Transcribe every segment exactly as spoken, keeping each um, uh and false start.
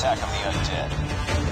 Attack of the Undead.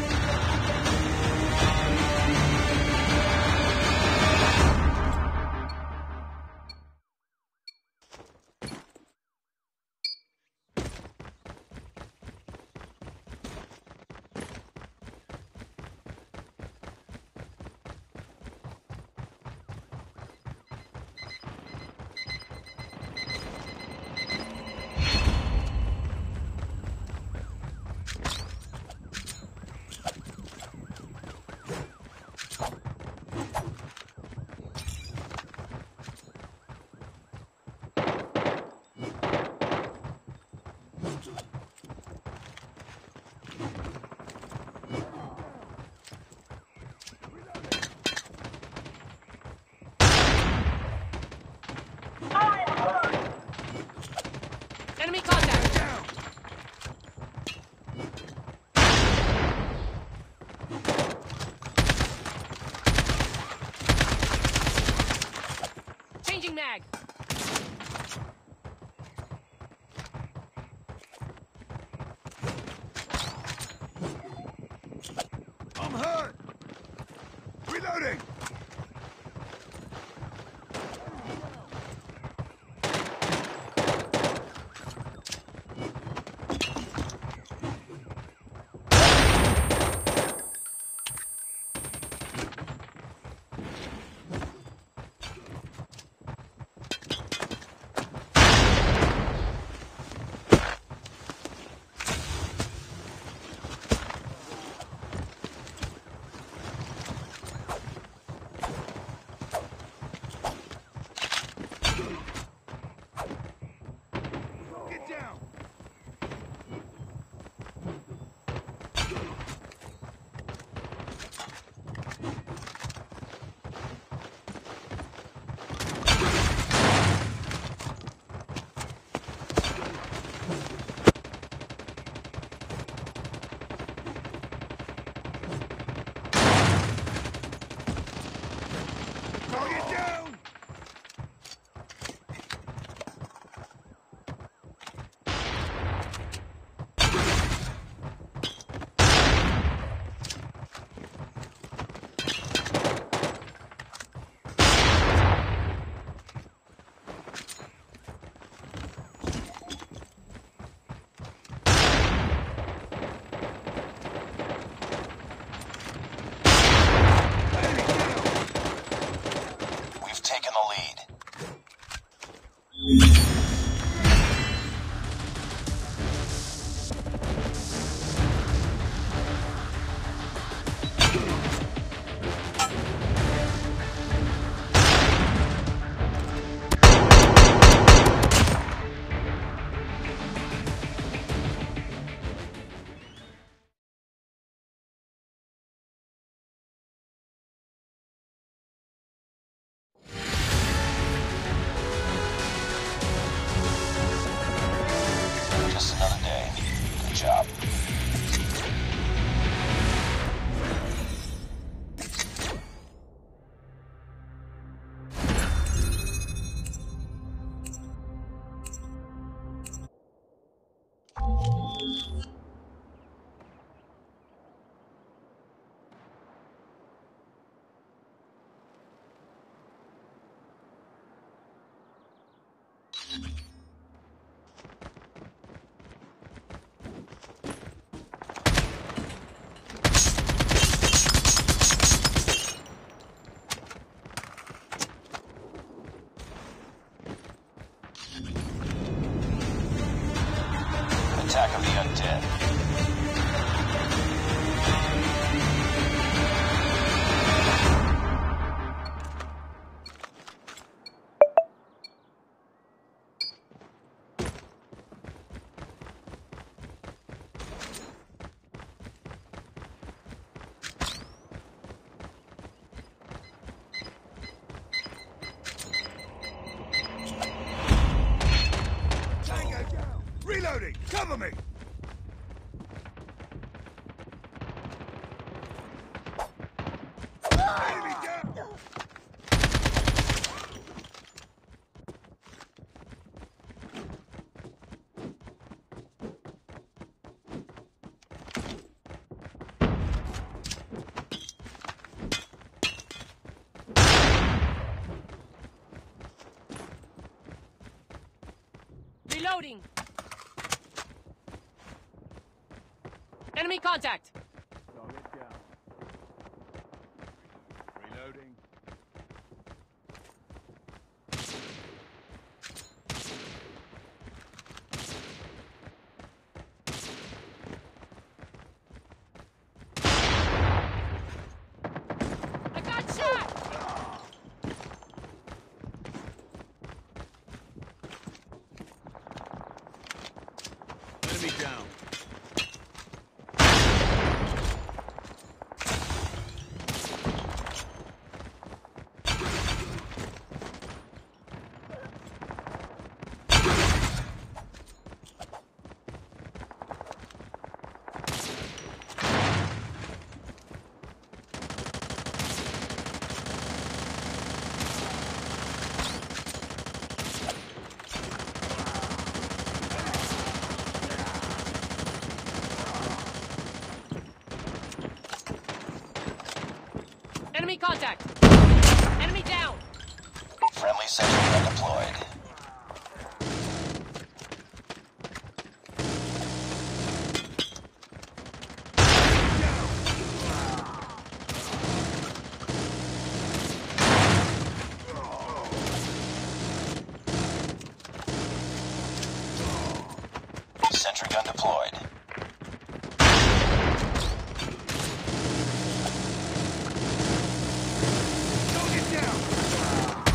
Enemy contact! Down! Changing mag! I'm hurt! Reloading! Get down! Target down! Enemy down! We've taken the lead. Just another day. Good job. Attack of the Undead. Tango down! Reloading! Cover me! Enemy down! Reloading. Enemy contact. Target down. Reloading. I got shot. Enemy down. Enemy contact. Enemy down. Friendly sentry gun deployed. Sentry gun deployed. Target down.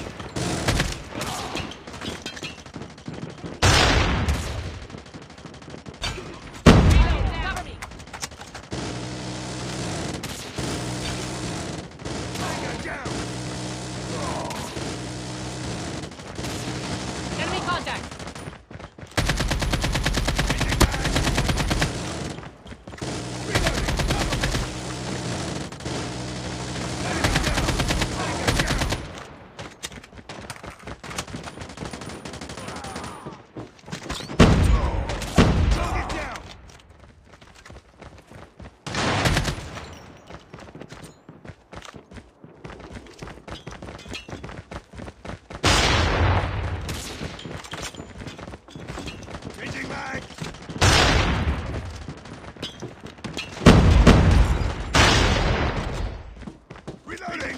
Reload. Cover me. Tango down. Enemy contact. Changing mag. Reloading.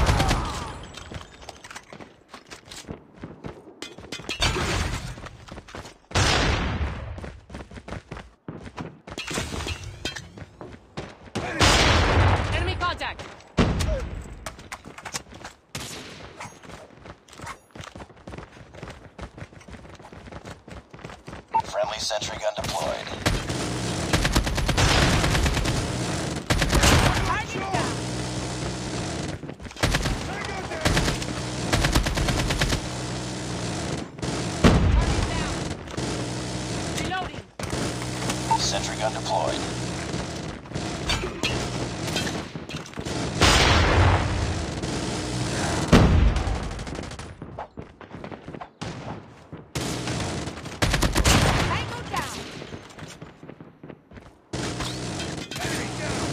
Enemy contact. Friendly sentry gun deployed. Tango down. Target down. Reloading. Sentry gun deployed. Tango down. Enemy down.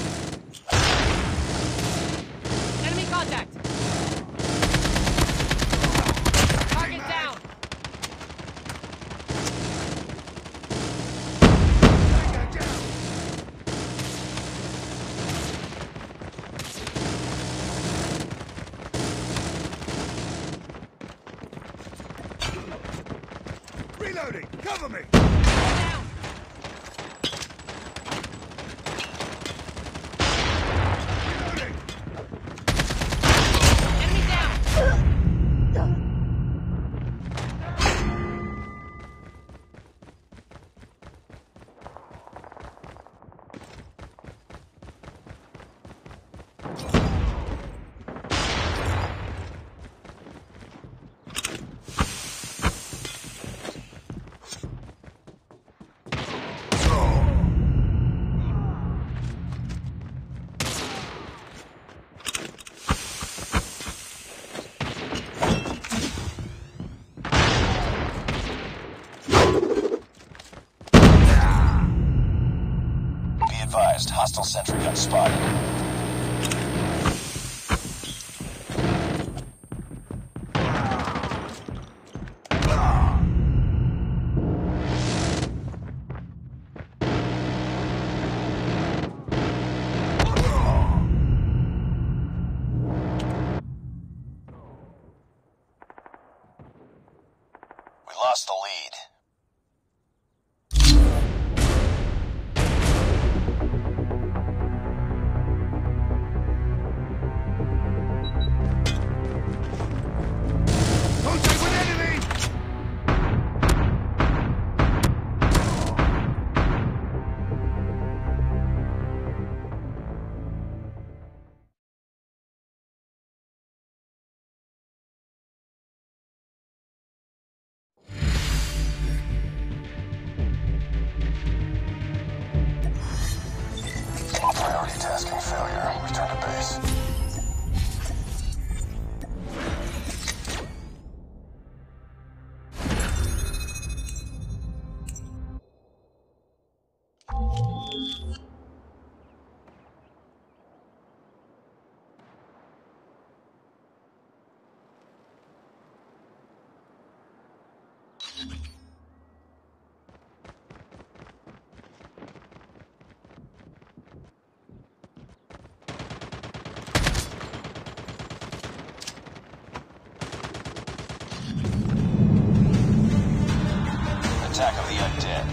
Enemy contact. Target down. Tango down. Reloading. Cover me. Down. Reloading. Enemy down. Be advised, hostile sentry gun spotted. Multitasking failure. Return to base. Attack of the undead.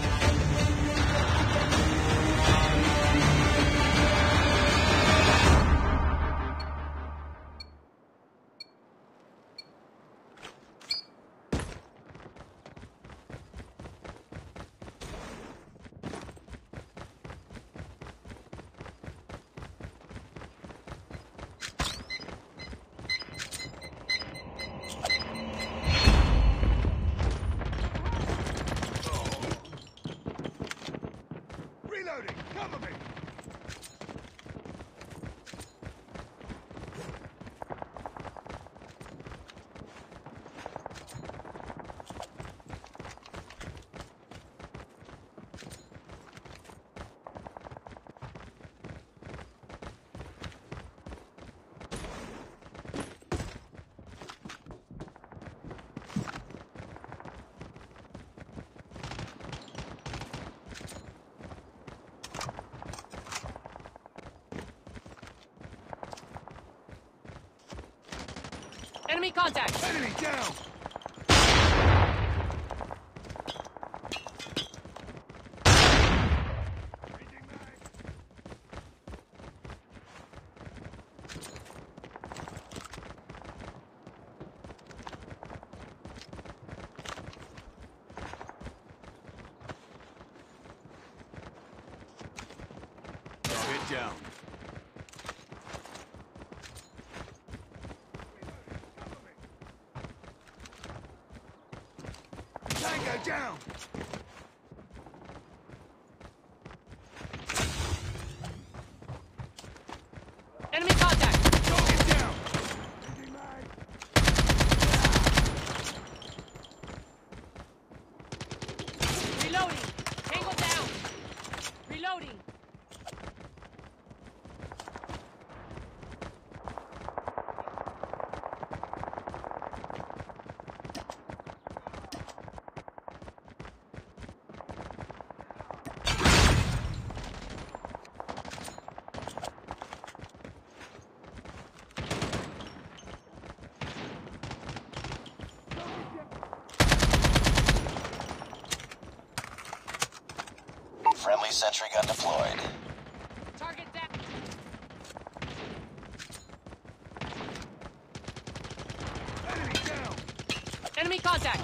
Reloading! Cover me! Enemy contact! Enemy down! Changing mag. Target down. Tango down! Enemy contact! Target down! Changing mag. Reloading! Tango down! Reloading! Friendly sentry gun deployed. Target down! Enemy down! Enemy contact!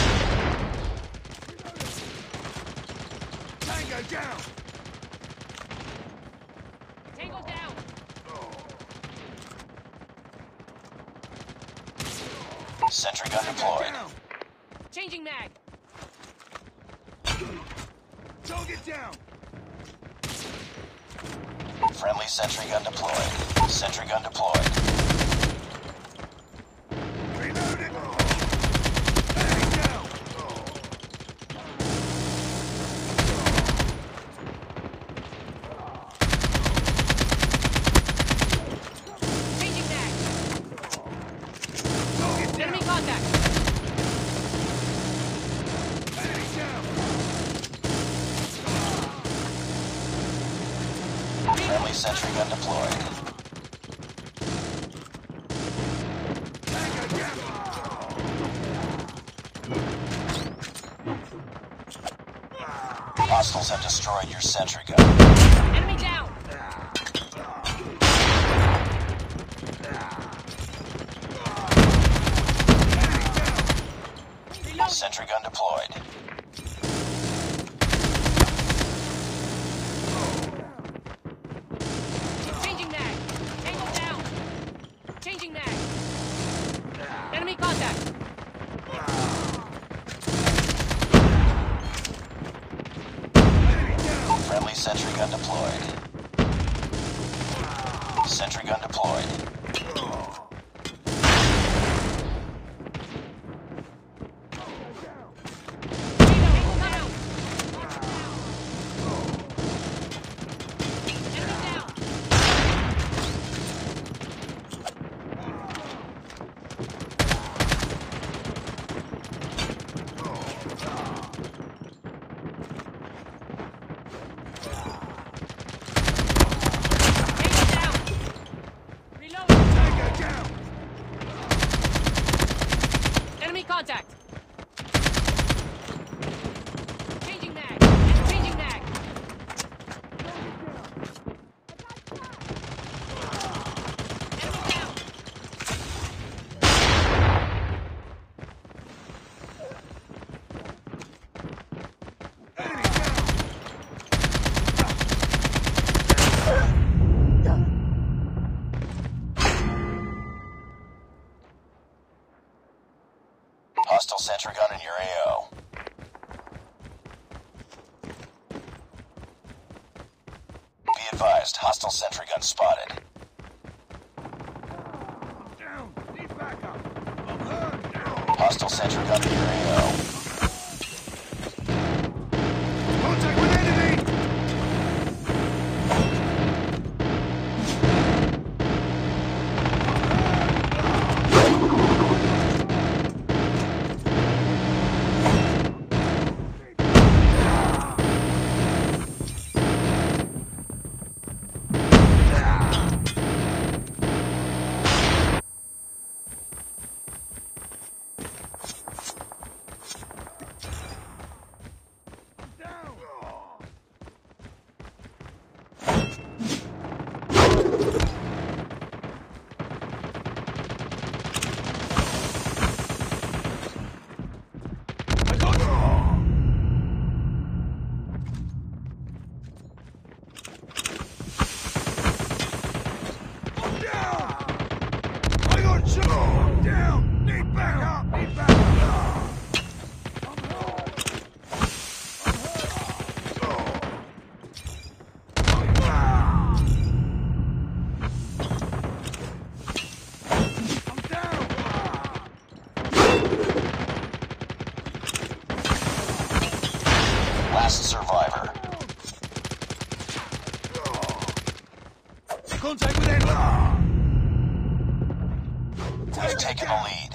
Tango down! Tango down! Sentry gun Tango deployed. down! Changing mag! Target down! Friendly sentry gun deployed. Sentry gun deployed. Reloading! Enemy down! Changing mag! Target down! Enemy contact! Enemy down! Friendly sentry gun deployed. Tango down! Hostiles have destroyed your sentry gun. Enemy down! Reload! Sentry gun deployed. Changing mag! Tango down! Changing mag! Enemy contact! Enemy down! Friendly sentry gun deployed. sentry gun deployed. Contact! Changing mag! Changing mag! Enemy down! Enemy down! Hostile sentry gun in your A O. Be advised, hostile sentry gun spotted. I'm down! Need backup! I'm hurt! Down! Hostile sentry gun in your A O. Contact with enemy! Last survivor. Contact with enemy! We've taken the lead.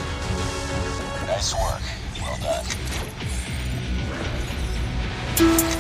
Nice work. Well done.